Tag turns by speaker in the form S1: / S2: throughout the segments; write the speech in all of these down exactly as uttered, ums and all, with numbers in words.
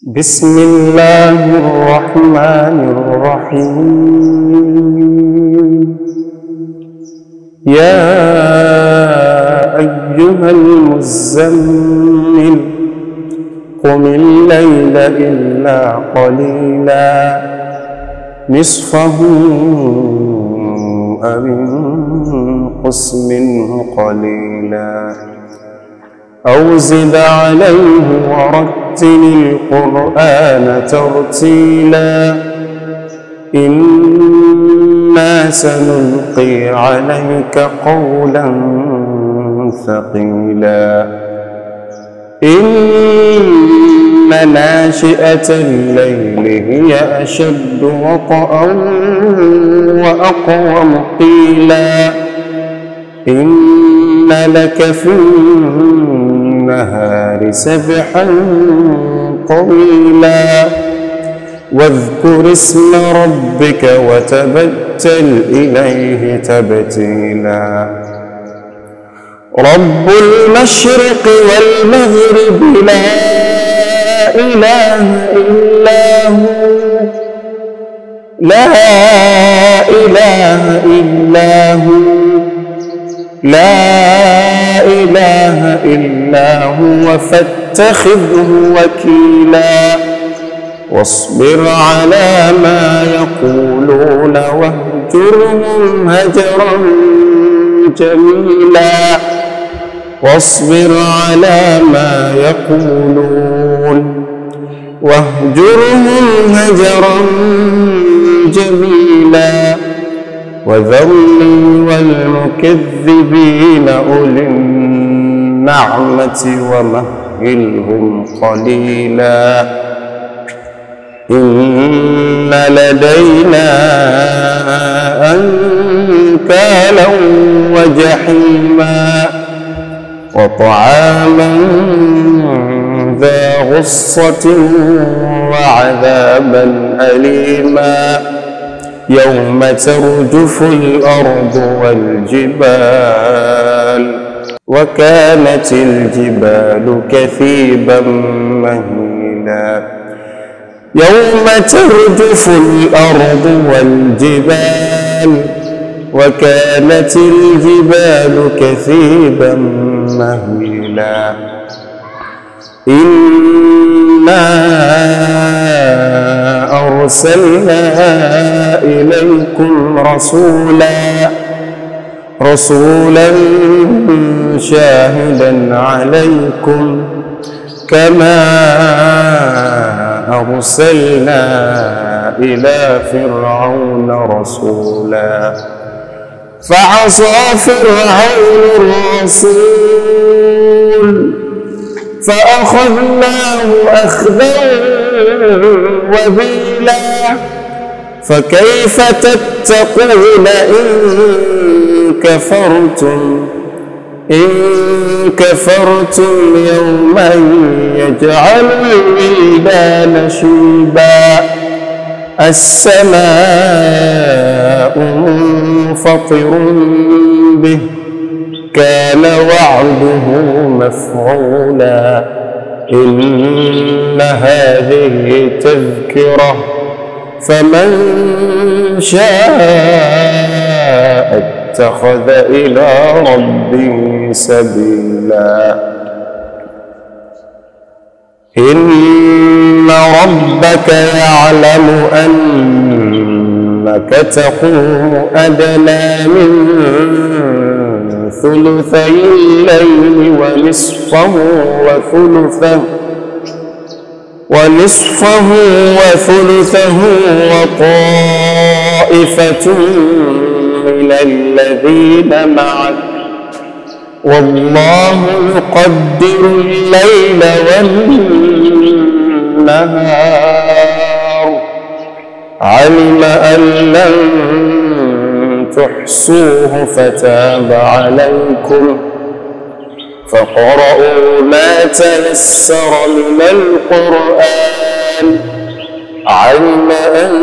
S1: بسم الله الرحمن الرحيم. يا أيها المزمل قم الليل إلا قليلا نصفه أو انقص منه قليلا أو زد عليه ورتل القرآن ترتيلا إنا سنلقي عليك قولا ثقيلا إن ناشئة الليل هي أشد وطئا وأقوم قيلا إن لك في النهار سبحا طويلا واذكر اسم ربك وتبتل إليه تبتيلا رب المشرق والمغرب لا إله إلا هو لا إله إلا هو لا إله إلا هو فاتخذه وكيلا واصبر على ما يقولون واهجرهم هجرا جميلا واصبر على ما يقولون واهجرهم هجرا جميلا وذرني والمكذبين أولي النعمة ومهلهم قليلا إن لدينا أنكالا وجحيما وطعاما ذا غصة وعذابا أليما يوم ترجف الأرض والجبال وكانت الجبال كثيبا مهيلا يوم ترجف الأرض والجبال وكانت الجبال كثيبا مهيلا إنا أرسلنا إليكم رسولا رسولا شاهدا عليكم كما أرسلنا إلى فرعون رسولا فعصى فرعون الرسول فأخذناه أخذا وبيلا فكيف تتقون إن كفرتم إن كفرتم يوما يجعل الولدان شيبا السماء منفطر به كان وعده مفعولا إن هذه تذكرة فمن شاء اتخذ إلى ربه سبيلا إن ربك يعلم أنك تقوم أدنى من ثلثي الليل ونصفه وثلثه ونصفه وثلثه وطائفة من الذين معك والله يقدر الليل والنهار علم أن لن تحصوه فتاب عليكم فاقرؤوا ما تيسر من القرآن علم أن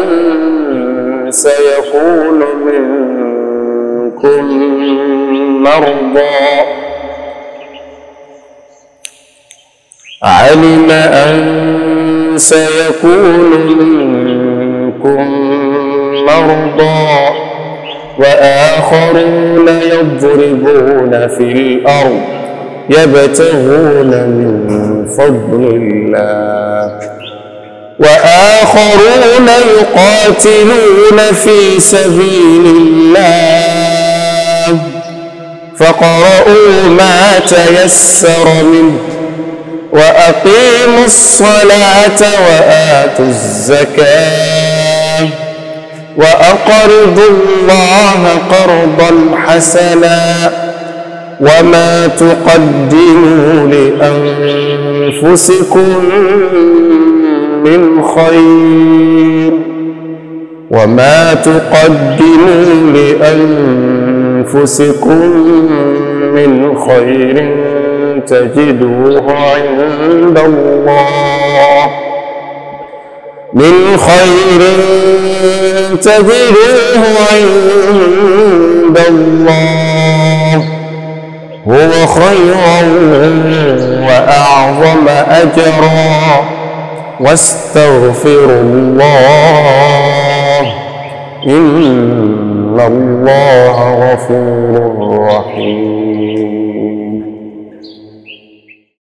S1: سيكون منكم مرضى علم أن سيكون منكم مرضى وآخرون يضربون في الأرض يبتغون من فضل الله وآخرون يقاتلون في سبيل الله فاقرؤوا ما تيسر منه وأقيموا الصلاة وآتوا الزكاة وأقرضوا الله قرضا حسنا وما تقدموا لأنفسكم من خير وما تقدموا لأنفسكم من خير تجدوه عند الله من خير تجدوه عند الله هو خيرا وأعظم أجرا واستغفروا الله إن الله غفور رحيم.